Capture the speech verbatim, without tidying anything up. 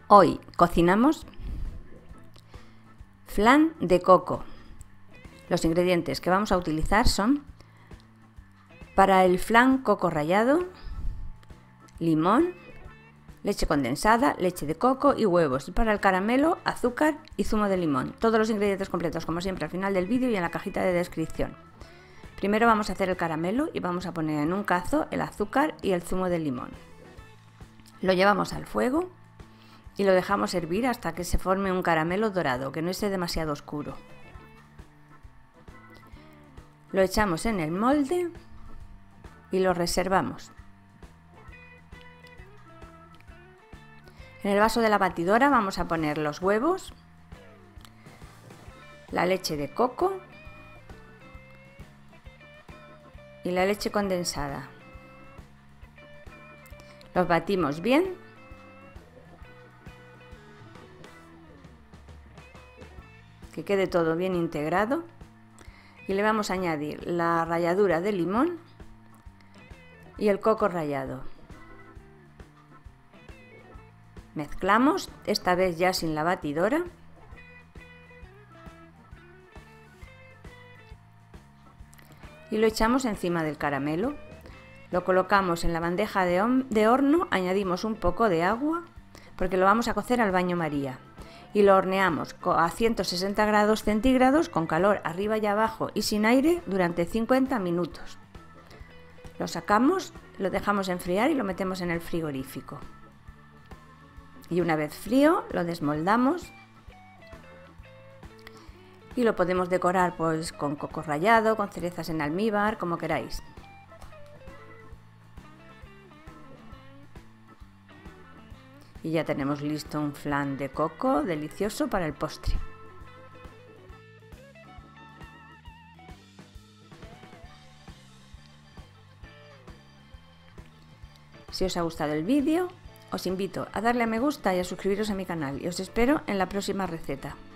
Hoy cocinamos flan de coco. Los ingredientes que vamos a utilizar son: para el flan, coco rallado, limón, leche condensada, leche de coco y huevos. Y para el caramelo, azúcar y zumo de limón. Todos los ingredientes completos, como siempre, al final del vídeo y en la cajita de descripción. Primero vamos a hacer el caramelo y vamos a poner en un cazo el azúcar y el zumo de limón. Lo llevamos al fuego y lo dejamos hervir hasta que se forme un caramelo dorado, que no esté demasiado oscuro. Lo echamos en el molde y lo reservamos. En el vaso de la batidora vamos a poner los huevos, la leche de coco y la leche condensada. Los batimos bien que quede todo bien integrado y le vamos a añadir la ralladura de limón y el coco rallado. Mezclamos, esta vez ya sin la batidora, y lo echamos encima del caramelo. Lo colocamos en la bandeja de, de horno, añadimos un poco de agua porque lo vamos a cocer al baño María y lo horneamos a ciento sesenta grados centígrados con calor arriba y abajo y sin aire durante cincuenta minutos. Lo sacamos, lo dejamos enfriar y lo metemos en el frigorífico. Y una vez frío lo desmoldamos y lo podemos decorar pues con coco rallado, con cerezas en almíbar, como queráis. Y ya tenemos listo un flan de coco delicioso para el postre. Si os ha gustado el vídeo, os invito a darle a me gusta y a suscribiros a mi canal y os espero en la próxima receta.